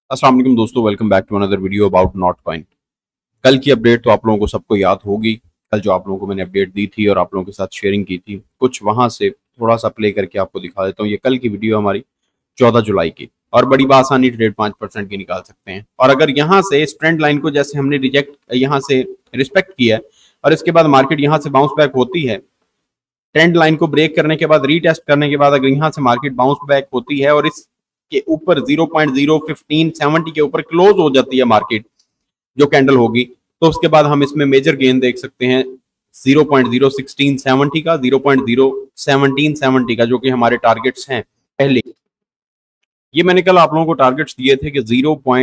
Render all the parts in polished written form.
अस्सलाम वालेकुम दोस्तों, welcome back to another video about Notcoin. कल की अपडेट तो आप लोगों को सबको याद होगी। कल जो आप लोगों को मैंने अपडेट दी थी और आप लोगों के साथ शेयरिंग की थी, कुछ वहां से थोड़ा सा प्ले करके आपको दिखा देता हूँ। ये कल की वीडियो हमारी 14 जुलाई की, और बड़ी बासानी ट्रेड 5% की निकाल सकते हैं। और अगर यहाँ से इस ट्रेंड लाइन को जैसे हमने यहाँ से रिस्पेक्ट किया है और इसके बाद मार्केट यहाँ से बाउंस बैक होती है, ट्रेंड लाइन को ब्रेक करने के बाद, रीटेस्ट करने के बाद अगर यहाँ से मार्केट बाउंस बैक होती है और इसके ऊपर 0.01570 के ऊपर क्लोज हो जाती है मार्केट, जो कैंडल होगी, तो उसके बाद हम इसमें मेजर गेन देख सकते हैं 0.01670 का, 0.01770 का, जो कि हमारे टारगेट्स हैं पहले। ये मैंने कल आप लोगों को टारगेट्स दिए थे कि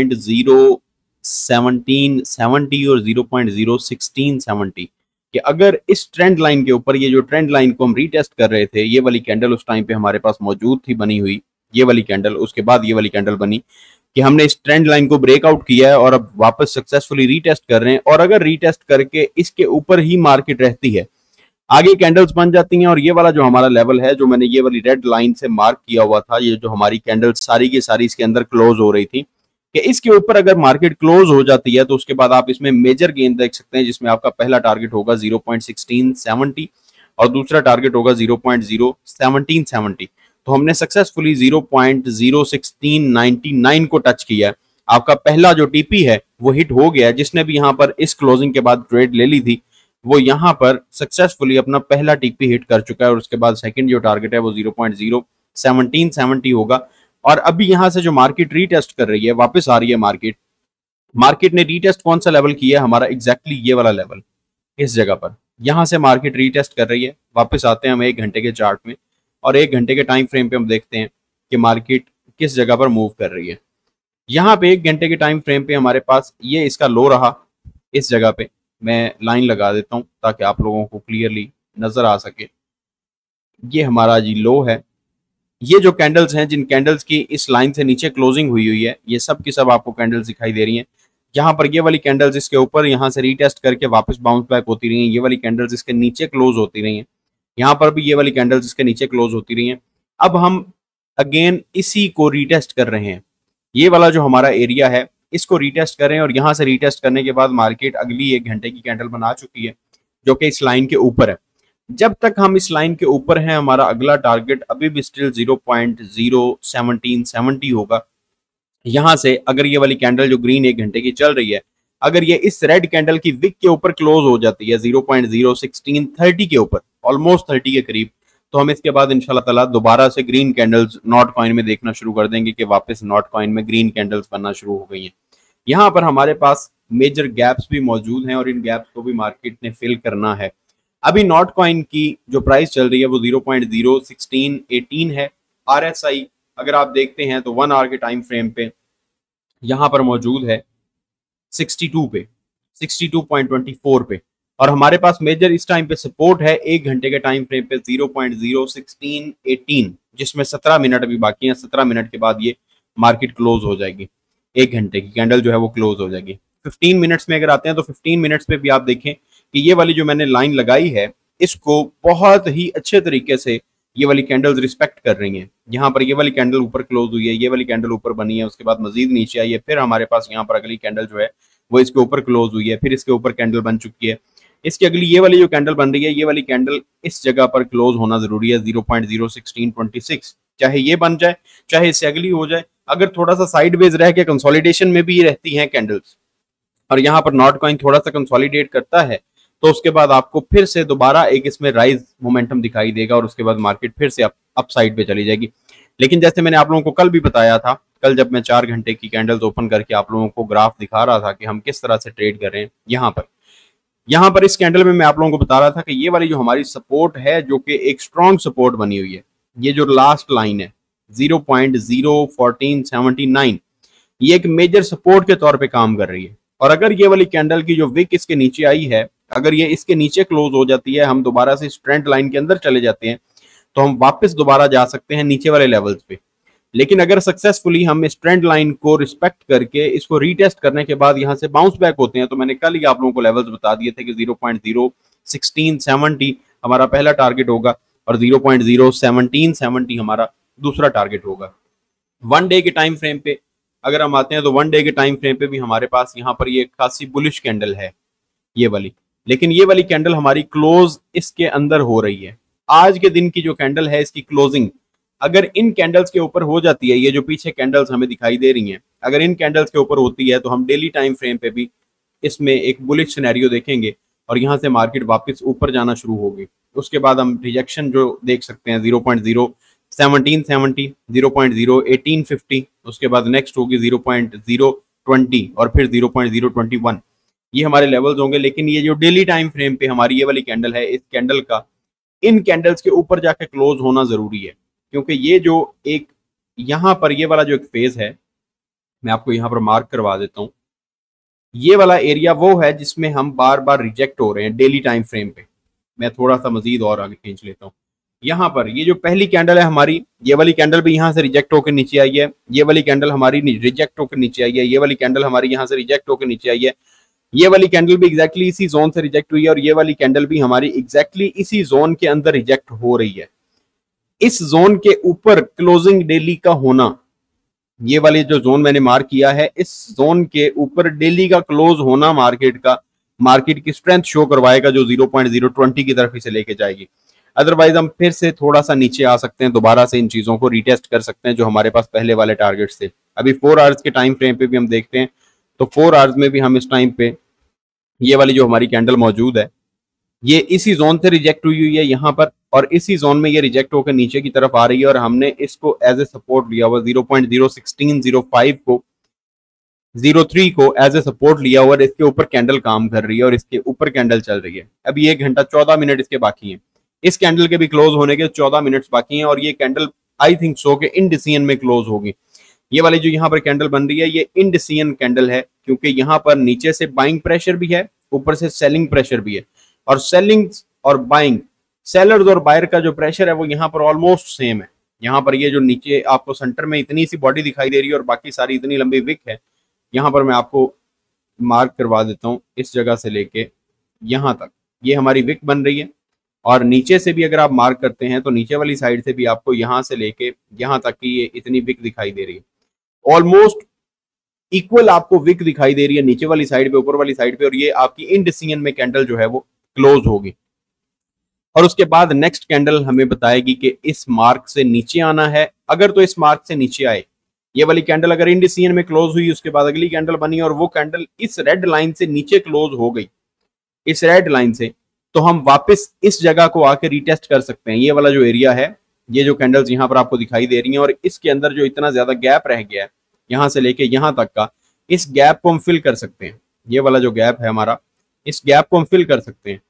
0.01770 और 0.01670 कि अगर इस ट्रेंड लाइन के ऊपर, ये जो ट्रेंड लाइन को हम रीटेस्ट कर रहे थे, ये वाली कैंडल उस टाइम पे हमारे पास मौजूद थी बनी हुई, ये वाली कैंडल, उसके बाद ये वाली कैंडल बनी कि हमने इस ट्रेंड लाइन को ब्रेकआउट किया है और अब वापस सक्सेसफुली रीटेस्ट कर रहे हैं। और अगर रीटेस्ट करके इसके ऊपर ही मार्केट रहती है, आगे कैंडल्स बन जाती हैं, और ये वाला जो हमारा लेवल है, जो मैंने ये वाली रेड लाइन से मार्क किया हुआ था, ये जो हमारी कैंडल्स सारी की सारी इसके अंदर क्लोज हो रही थी, कि इसके ऊपर अगर मार्केट क्लोज हो जाती है तो उसके बाद आप इसमें मेजर गेन देख सकते हैं, जिसमें आपका पहला टारगेट होगा 0.1670 और दूसरा टारगेट होगा 0.01770। तो हमने सक्सेसफुली 0.01699 को टच किया है। आपका पहला जो टीपी है वो हिट हो गया है। जिसने भी यहाँ पर इस क्लोजिंग के बाद ट्रेड ले ली थी, वो यहाँ पर सक्सेसफुली अपना पहला टीपी हिट कर चुका है, और उसके बाद सेकंड जो टारगेट है वो 0.01770 होगा। और अभी यहां से जो मार्केट रीटेस्ट कर रही है, वापस आ रही है मार्केट ने रीटेस्ट कौन सा लेवल किया है हमारा, एग्जैक्टली ये वाला लेवल, इस जगह पर यहां से मार्केट रीटेस्ट कर रही है। वापस आते हैं हम 1 घंटे के चार्ट में, और 1 घंटे के टाइम फ्रेम पे हम देखते हैं कि मार्केट किस जगह पर मूव कर रही है। यहाँ पे 1 घंटे के टाइम फ्रेम पे हमारे पास ये इसका लो रहा। इस जगह पे मैं लाइन लगा देता हूं ताकि आप लोगों को क्लियरली नजर आ सके। ये हमारा जी लो है। ये जो कैंडल्स हैं, जिन कैंडल्स की इस लाइन से नीचे क्लोजिंग हुई हुई है, ये सब की सब आपको कैंडल्स दिखाई दे रही हैं। यहाँ पर ये वाली कैंडल्स इसके ऊपर यहाँ से रीटेस्ट करके वापस बाउंस बैक होती रही हैं। ये वाली कैंडल्स इसके नीचे क्लोज होती रही हैं। यहाँ पर भी ये वाली कैंडल्स इसके नीचे क्लोज होती रही हैं। अब हम अगेन इसी को रीटेस्ट कर रहे हैं। ये वाला जो हमारा एरिया है, इसको रीटेस्ट कर रहे हैं, और यहाँ से रीटेस्ट करने के बाद मार्केट अगली 1 घंटे की कैंडल बना चुकी है, जो कि इस लाइन के ऊपर है। जब तक हम इस लाइन के ऊपर हैं, हमारा अगला टारगेट अभी भी स्टिल 0.01770 होगा। यहां से अगर ये वाली कैंडल जो ग्रीन 1 घंटे की चल रही है, अगर ये इस रेड कैंडल की विक के ऊपर क्लोज हो जाती है 0.01630 के ऊपर, ऑलमोस्ट 30 के करीब, तो हम इसके बाद इंशाल्लाह ताला दोबारा से ग्रीन कैंडल्स नॉट कॉइन में देखना शुरू कर देंगे कि वापस नॉट कॉइन में ग्रीन कैंडल्स बनना शुरू हो गई हैं। यहाँ पर हमारे पास मेजर गैप्स भी मौजूद हैं, और इन गैप्स को भी मार्केट ने फिल करना है। अभी नॉट कॉइन की जो प्राइस चल रही है वो 0.01618 है। RSI अगर आप देखते हैं तो 1 आवर के टाइम फ्रेम पे यहाँ पर मौजूद है 62 पे, 62.24 पे, और हमारे पास मेजर इस टाइम पे सपोर्ट है 1 घंटे के टाइम फ्रेम पे 0.01618, जिसमें 17 मिनट अभी बाकी हैं। 17 मिनट के बाद ये मार्केट क्लोज हो जाएगी। 1 घंटे की कैंडल जो है वो क्लोज हो जाएगी। 15 मिनट्स में अगर आते हैं तो 15 मिनट्स पे भी आप देखें कि ये वाली जो मैंने लाइन लगाई है, इसको बहुत ही अच्छे तरीके से ये वाली कैंडल्स रिस्पेक्ट कर रही हैं। यहाँ पर ये वाली कैंडल ऊपर क्लोज हुई है, ये वाली कैंडल ऊपर बनी है, उसके बाद मजीद नीचे आई है, फिर हमारे पास यहाँ पर अगली कैंडल जो है वो इसके ऊपर क्लोज हुई है, फिर इसके ऊपर कैंडल बन चुकी है। इसकी अगली ये वाली जो कैंडल बन रही है, ये वाली कैंडल इस जगह पर क्लोज होना जरूरी है 0.01626, चाहे ये बन जाए चाहे इससे अगली हो जाए। अगर थोड़ा सा साइडवेज रह के कंसोलिडेशन में भी रहती हैं कैंडल्स, और यहाँ पर नॉट कॉइन थोड़ा सा कंसोलिडेट करता है, तो उसके बाद आपको फिर से दोबारा एक इसमें राइज मोमेंटम दिखाई देगा, और उसके बाद मार्केट फिर से अप साइड पे चली जाएगी। लेकिन जैसे मैंने आप लोगों को कल भी बताया था, कल जब मैं 4 घंटे की कैंडल्स ओपन करके आप लोगों को ग्राफ दिखा रहा था कि हम किस तरह से ट्रेड कर रहे हैं, यहाँ पर इस कैंडल में मैं आप लोगों को बता रहा था कि ये वाली जो हमारी सपोर्ट है, जो कि एक स्ट्रॉन्ग सपोर्ट बनी हुई है, ये जो लास्ट लाइन है 0.01479, ये एक मेजर सपोर्ट के तौर पे काम कर रही है। और अगर ये वाली कैंडल की जो विक इसके नीचे आई है, अगर ये इसके नीचे क्लोज हो जाती है, हम दोबारा से इस ट्रेंड लाइन के अंदर चले जाते हैं, तो हम वापस दोबारा जा सकते हैं नीचे वाले लेवल्स पे। लेकिन अगर सक्सेसफुली हम इस ट्रेंड लाइन को रिस्पेक्ट करके इसको रीटेस्ट करने के बाद यहाँ से बाउंस बैक होते हैं, तो मैंने कल ही आप लोगों को लेवल्स बता दिए थे कि 0.01670 हमारा पहला टारगेट होगा, और 0.01770 हमारा दूसरा टारगेट होगा। 1 डे के टाइम फ्रेम पे अगर हम आते हैं तो 1 डे के टाइम फ्रेम पे भी हमारे पास यहाँ पर ये खासी बुलिश कैंडल है ये वाली, लेकिन ये वाली कैंडल हमारी क्लोज इसके अंदर हो रही है। आज के दिन की जो कैंडल है इसकी क्लोजिंग अगर इन कैंडल्स के ऊपर हो जाती है, ये जो पीछे कैंडल्स हमें दिखाई दे रही हैं, अगर इन कैंडल्स के ऊपर होती है तो हम डेली टाइम फ्रेम पे भी इसमें एक बुलिश सिनेरियो देखेंगे और यहाँ से मार्केट वापस ऊपर जाना शुरू होगी। उसके बाद हम रिजेक्शन जो देख सकते हैं 0.01770, 0.01850, उसके बाद नेक्स्ट होगी 0.020 और फिर 0.021। ये हमारे लेवल्स होंगे। लेकिन ये जो डेली टाइम फ्रेम पे हमारी ये वाली कैंडल है, इस कैंडल का इन कैंडल्स के ऊपर जाके क्लोज होना जरूरी है, क्योंकि ये जो एक यहाँ पर ये वाला जो एक फेज है, मैं आपको यहाँ पर मार्क करवा देता हूँ, ये वाला एरिया वो है जिसमें हम बार बार रिजेक्ट हो रहे हैं डेली टाइम फ्रेम पे। मैं थोड़ा सा मजीद और आगे खींच लेता हूँ। यहाँ पर ये जो पहली कैंडल है हमारी, ये वाली कैंडल भी यहाँ से रिजेक्ट होकर नीचे आई है, ये वाली कैंडल हमारी रिजेक्ट होकर नीचे आई है, ये वाली कैंडल हमारी यहाँ से रिजेक्ट होकर नीचे आई है, ये वाली कैंडल भी एग्जैक्टली इसी जोन से रिजेक्ट हुई है और ये वाली कैंडल भी हमारी एग्जैक्टली इसी जोन के अंदर रिजेक्ट हो रही है। इस जोन के ऊपर क्लोजिंग डेली का होना, ये वाली जो जोन मैंने मार्क किया है, इस जोन के ऊपर डेली का क्लोज होना मार्केट की स्ट्रेंथ शो करवाएगा जो 0.020 की तरफ इसे लेके जाएगी। अदरवाइज हम फिर से थोड़ा सा नीचे आ सकते हैं, दोबारा से इन चीजों को रीटेस्ट कर सकते हैं जो हमारे पास पहले वाले टारगेट्स थे। अभी 4 आवर्स के टाइम फ्रेम पे भी हम देखते हैं तो 4 आवर्स में भी हम इस टाइम पे ये वाली जो हमारी कैंडल मौजूद है, ये इसी जोन से रिजेक्ट हुई है यहाँ पर, और इसी जोन में ये रिजेक्ट होकर नीचे की तरफ आ रही है और हमने इसको एज ए सपोर्ट लिया हुआ 0.01605 को 03 को एज ए सपोर्ट लिया हुआ और इसके ऊपर कैंडल काम कर रही है और इसके ऊपर कैंडल चल रही है। अभी 1 घंटा 14 मिनट इसके बाकी हैं, इस कैंडल के भी क्लोज होने के 14 मिनट्स बाकी हैं और ये कैंडल आई थिंक सो के इंडिसियन में क्लोज होगी। ये वाली जो यहाँ पर कैंडल बन रही है ये इंडिसियन कैंडल है, क्योंकि यहाँ पर नीचे से बाइंग प्रेशर भी है, ऊपर से सेलिंग प्रेशर भी है, और सेलिंग और बाइंग, सेलर्स और बायर का जो प्रेशर है वो यहाँ पर ऑलमोस्ट सेम है। यहाँ पर ये जो नीचे आपको सेंटर में इतनी सी बॉडी दिखाई दे रही है और बाकी सारी इतनी लंबी विक है, यहाँ पर मैं आपको मार्क करवा देता हूँ, इस जगह से लेके यहाँ तक ये हमारी विक बन रही है। और नीचे से भी अगर आप मार्क करते हैं तो नीचे वाली साइड से भी आपको यहाँ से लेके यहाँ तक की ये इतनी विक दिखाई दे रही है, ऑलमोस्ट इक्वल आपको विक दिखाई दे रही है नीचे वाली साइड पे ऊपर वाली साइड पे, और ये आपकी इंडिसियन में कैंडल जो है वो क्लोज होगी। और उसके बाद नेक्स्ट कैंडल हमें बताएगी कि इस मार्क से नीचे आना है। अगर तो इस मार्क से नीचे आए, ये वाली कैंडल अगर इंडिसियन में क्लोज हुई, उसके बाद अगली कैंडल बनी और वो कैंडल इस रेड लाइन से नीचे क्लोज हो गई, इस रेड लाइन से, तो हम वापस इस जगह को आके रीटेस्ट कर सकते हैं। ये वाला जो एरिया है, ये जो कैंडल्स यहाँ पर आपको दिखाई दे रही हैं और इसके अंदर जो इतना ज्यादा गैप रह गया है यहाँ से लेके यहाँ तक का, इस गैप को हम फिल कर सकते हैं। ये वाला जो गैप है हमारा, इस गैप को हम फिल कर सकते हैं,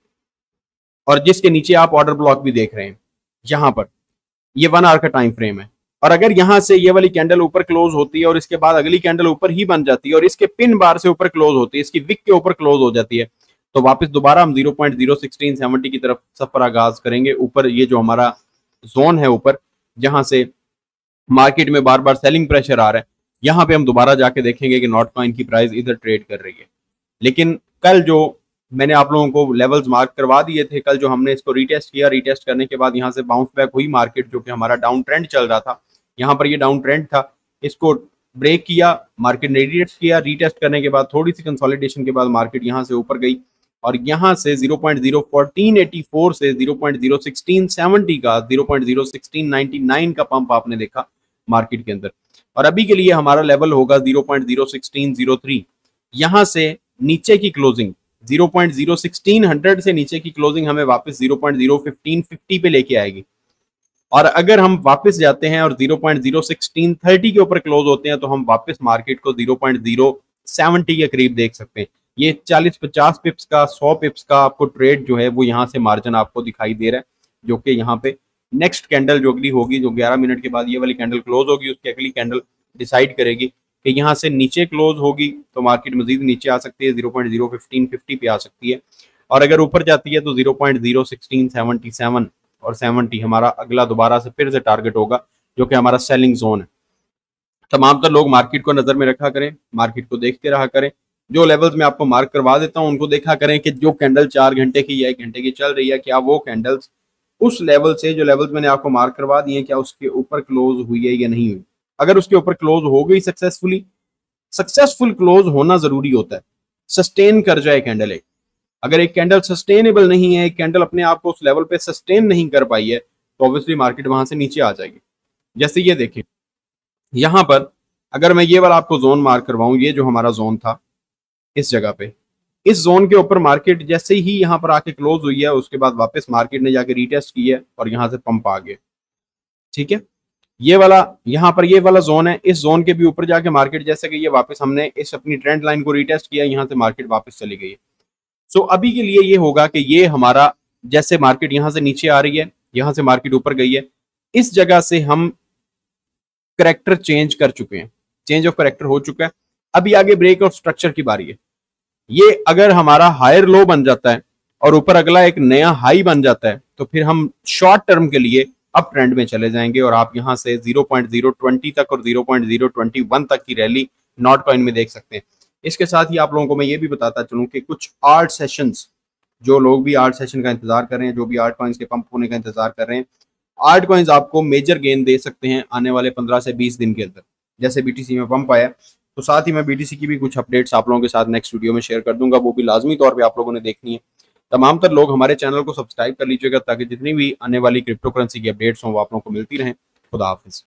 और जिसके नीचे आप ऑर्डर ब्लॉक भी देख रहे हैं यहाँ पर, ये 1 आवर का टाइम फ्रेम है। और अगर यहाँ से ये वाली कैंडल ऊपर क्लोज होती है और इसके बाद अगली कैंडल ऊपर ही बन जाती है और इसके पिन बार से ऊपर क्लोज होती है, इसकी विक के ऊपर क्लोज हो जाती है, तो वापस दोबारा हम 0.01670 की तरफ सफर आगाज करेंगे। ऊपर ये जो हमारा जोन है ऊपर, जहां से मार्केट में बार बार सेलिंग प्रेशर आ रहा है, यहाँ पे हम दोबारा जाके देखेंगे कि नॉट कॉइन की प्राइस इधर ट्रेड कर रही है। लेकिन कल जो मैंने आप लोगों को लेवल्स मार्क करवा दिए थे, कल जो हमने इसको रीटेस्ट किया, रीटेस्ट करने के बाद यहाँ से बाउंस बैक हुई मार्केट, जो कि हमारा डाउन ट्रेंड चल रहा था, यहाँ पर ये डाउन ट्रेंड था, इसको ब्रेक किया, मार्केट ने रीटेस्ट किया, रीटेस्ट करने के बाद थोड़ी सी कंसोलिडेशन के बाद मार्केट यहाँ से ऊपर गई और यहाँ से 0.01484 से 0.01670 का 0.01699 का पंप आपने देखा मार्केट के अंदर। और अभी के लिए हमारा लेवल होगा 0.01603। यहाँ से नीचे की क्लोजिंग 0.01600 से नीचे की क्लोजिंग हमें वापस 0.01550 पे लेके आएगी। और अगर हम वापस जाते हैं और 0.01630 के ऊपर क्लोज होते हैं तो हम वापस मार्केट को 0.070 के करीब देख सकते हैं। ये 40-50 पिप्स का 100 पिप्स का आपको ट्रेड जो है वो यहाँ से मार्जिन आपको दिखाई दे रहा है, जो कि यहाँ पे नेक्स्ट कैंडल जो अगली होगी, जो 11 मिनट के बाद ये वाली कैंडल क्लोज होगी, उसकी अगली कैंडल डिसाइड करेगी कि यहाँ से नीचे क्लोज होगी तो मार्केट मजीद नीचे आ सकती है, 0.01550 पे आ सकती है। और अगर ऊपर जाती है तो 0.01677 और 70 हमारा अगला दोबारा से फिर से टारगेट होगा, जो कि हमारा सेलिंग जोन है। तमाम तर लोग मार्केट को नजर में रखा करें, मार्केट को देखते रहा करें। जो लेवल्स मैं आपको मार्क करवा देता हूं उनको देखा करें कि जो कैंडल 4 घंटे की या 1 घंटे की चल रही है, क्या वो कैंडल्स उस लेवल से, जो लेवल्स मैंने आपको मार्क करवा दिए, क्या उसके ऊपर क्लोज हुई है या नहीं हुई। अगर उसके ऊपर क्लोज हो गई सक्सेसफुली सक्सेसफुल क्लोज होना जरूरी होता है, सस्टेन कर जाए कैंडल एक। अगर एक कैंडल सस्टेनेबल नहीं है, एक कैंडल अपने आप को उस लेवल पे सस्टेन नहीं कर पाई है, तो ऑब्वियसली मार्केट वहां से नीचे आ जाएगी। जैसे ये देखिए, यहां पर अगर मैं ये वाला आपको जोन मार्क करवाऊं, ये जो हमारा जोन था इस जगह पे, इस जोन के ऊपर मार्केट जैसे ही यहां पर आके क्लोज हुई है, उसके बाद वापस मार्केट ने जाके रीटेस्ट की है और यहां से पंप आ गया। ठीक है, ये वाला यहां पर ये वाला जोन है, इस जोन के भी ऊपर जाके मार्केट जैसे गई है वापस, हमने इस अपनी ट्रेंड लाइन को रीटेस्ट किया, यहां से मार्केट वापस चली गई है। सो अभी के लिए ये होगा कि ये हमारा जैसे मार्केट यहां से नीचे आ रही है, यहां से मार्केट ऊपर गई है, इस जगह से हम करेक्टर चेंज कर चुके हैं, चेंज ऑफ करेक्टर हो चुका है। अभी आगे ब्रेक ऑफ स्ट्रक्चर की बारी है। ये अगर हमारा हायर लो बन जाता है और ऊपर अगला एक नया हाई बन जाता है, तो फिर हम शॉर्ट टर्म के लिए अप ट्रेंड में चले जाएंगे और आप यहां से 0.020 तक और 0.021 तक की रैली नॉट कॉइन में देख सकते हैं। इसके साथ ही आप लोगों को मैं ये भी बताता चलूं कि कुछ आर्ट सेशंस, जो लोग भी आर्ट सेशन का इंतजार कर रहे हैं, जो भी आर्ट कॉइन्स के पंप होने का इंतजार कर रहे हैं, आर्ट कॉइन्स आपको मेजर गेन दे सकते हैं आने वाले 15 से 20 दिन के अंदर। जैसे बीटीसी में पंप आया, तो साथ ही मैं बीटीसी की भी कुछ अपडेट्स आप लोगों के साथ नेक्स्ट वीडियो में शेयर कर दूंगा, वो भी लाजमी तौर पे आप लोगों ने देखनी है। तमाम तर लोग हमारे चैनल को सब्सक्राइब कर लीजिएगा ताकि जितनी भी आने वाली क्रिप्टो करेंसी की अपडेट्स हों वो आप लोगों को मिलती रहें। खुदा हाफिज।